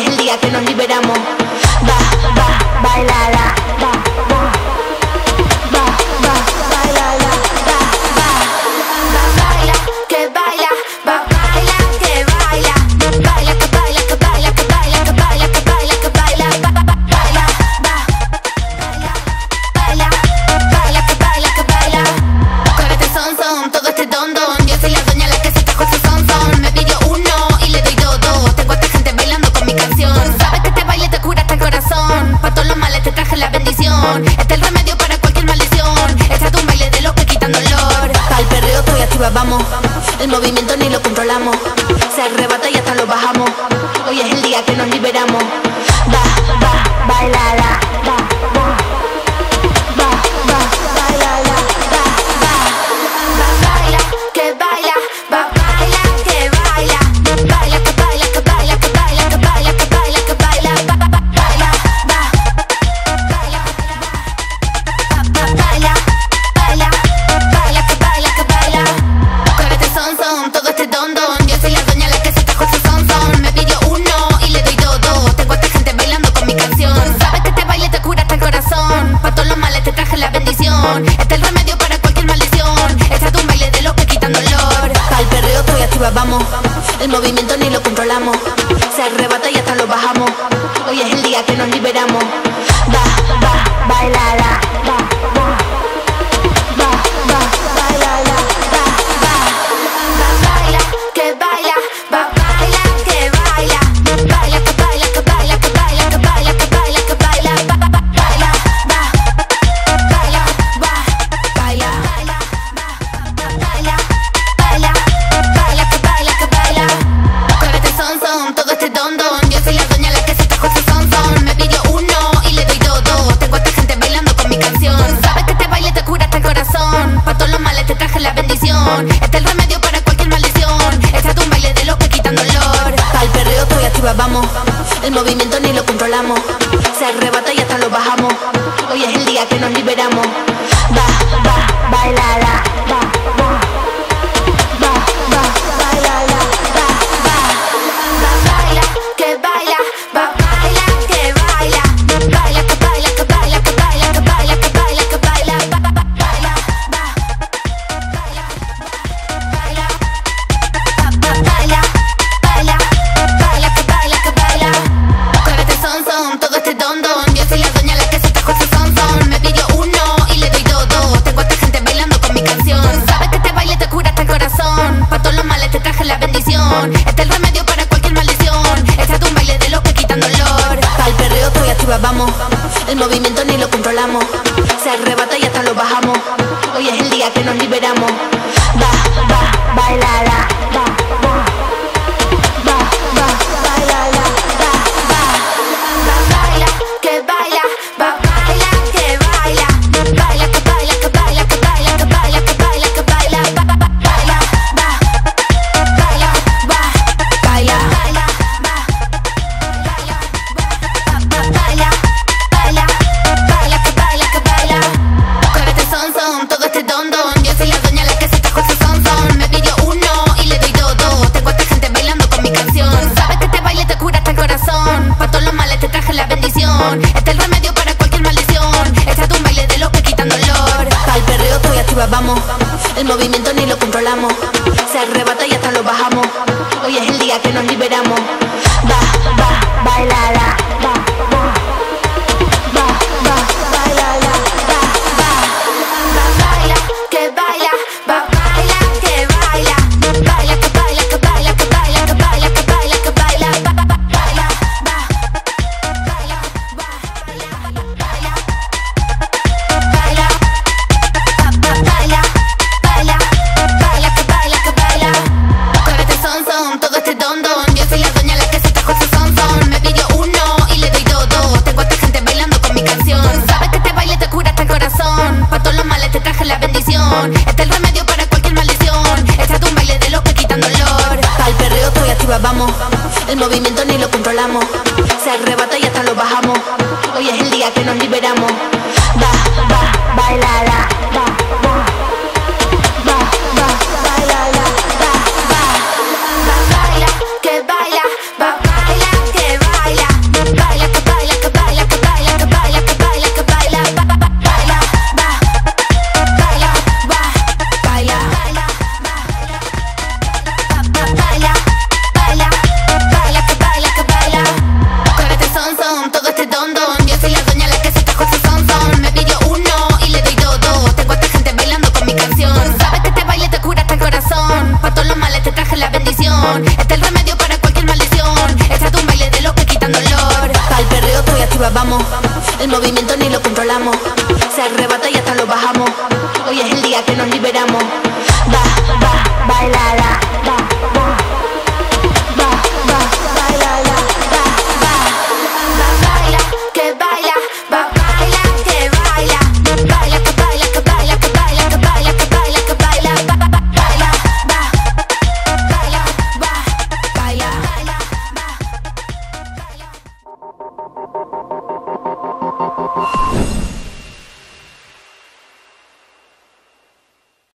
es el día que nos liberamos. Bailala, bailala, baila, que baila, baila, que baila, baila, que baila, que baila, que baila, que baila, que baila, que baila, baila, baila, baila, que baila, que baila. Con este son, todo este don, yo soy la doña la que se trajo ese son. Me pidió uno y le doy todo. Tengo a esta gente bailando con mi canción. Sabes que este baile te cura hasta el corazón. Pa' todos los males te traje la bendición. Este es el remedio para cualquier maldición. Este es un baile de los que quitan dolor. Al perreo estoy activa, vamos. El movimiento ni lo controlamos. Se arrebata y hasta lo bajamos. Hoy es el día que nos liberamos. Bailala, bailala, baila, que baila, baila, que baila, baila, que baila, que baila, que baila, que baila, que baila, que baila, baila, baila, baila, que baila, que baila. Con este son, todo este don, yo soy la doña la que se trajo ese son. Me pidió uno y le doy todo. Tengo a esta gente bailando con mi canción. Sabes que este baile te cura hasta el corazón. Pa' todos los males te traje la bendición. Este es el remedio para cualquier maldición. Este es un baile de los que quitan dolor. Al perreo estoy activa, vamos. El movimiento ni lo controlamos. Se arrebata y hasta lo bajamos. Hoy es el día que nos liberamos. Bailala, bailala, baila, que baila, baila, que baila, baila, que baila, que baila, que baila, que baila, que baila, que baila, baila, baila, baila, baila, que baila, que baila. Con este son, todo este don, yo soy la doña la que se trajo ese son. Me pidió uno y le doy todo. Tengo a esta gente bailando con mi canción. Sabes que este baile te cura hasta el corazón. Pa' todos los males te traje la bendición. Este es el remedio para cualquier maldición. Este es un baile de los que quitan dolor. Al perreo estoy activa, vamos. El movimiento ni lo controlamos. Se arrebata y hasta lo bajamos. Hoy es el día que nos liberamos. Bailala, bailala, baila, que baila, baila, que baila, baila, que baila, que baila, que baila, que baila, que baila, que baila, baila, baila, que baila, que baila. Con este son, todo este don, yo soy la doña la que se trajo ese son. Me pidió uno y le doy todo. Tengo a esta gente bailando con mi canción. Sabes que este baile te cura hasta el corazón. Pa' todos los males te traje la bendición. Este es el remedio para cualquier maldición. Este es un baile de los que quitan dolor. Al perreo estoy activa, vamos. El movimiento ni lo controlamos. Se arrebata y hasta lo bajamos. Hoy es el día que nos liberamos. Bailala, bailala, baila, que baila, baila, que baila, baila, que baila, que baila, que baila, que baila, que baila, que baila, baila, baila, baila, baila, que baila, que baila. Con este son, todo este don, yo soy la doña la que se trajo ese son. Me pidió uno y le doy todo. Tengo a esta gente bailando con mi canción. Sabes que este baile te cura hasta el corazón. Pa' todos los males te traje la bendición. Este es el remedio para cualquier maldición. Este es un baile de los que quitan dolor. Al perreo estoy activa, vamos. El movimiento ni lo controlamos. Se arrebata y hasta lo bajamos. Hoy es el día que nos liberamos. Bailala, bailala, baila, que baila, baila, que baila, baila, que baila, que baila, que baila, que baila, que baila, que baila, baila, baila, que baila, que baila. Con este son, todo este don, yo soy la doña la que se trajo ese son. Me pidió uno y le doy todo. Tengo a esta gente bailando con mi canción. Sabes que este baile te cura hasta el corazón. Pa' todos los males te traje la bendición. Este es el remedio para cualquier maldición. Este es un baile de los que quitan dolor. Al perreo estoy activa, vamos. El movimiento ni lo controlamos. Se arrebata y hasta lo bajamos. Hoy es el día que nos liberamos. Bailala, bailala, baila, que baila, baila, que baila. activa, vamos. El movimiento ni lo controlamos. Se arrebata y hasta lo bajamos. Hoy es el día que nos liberamos.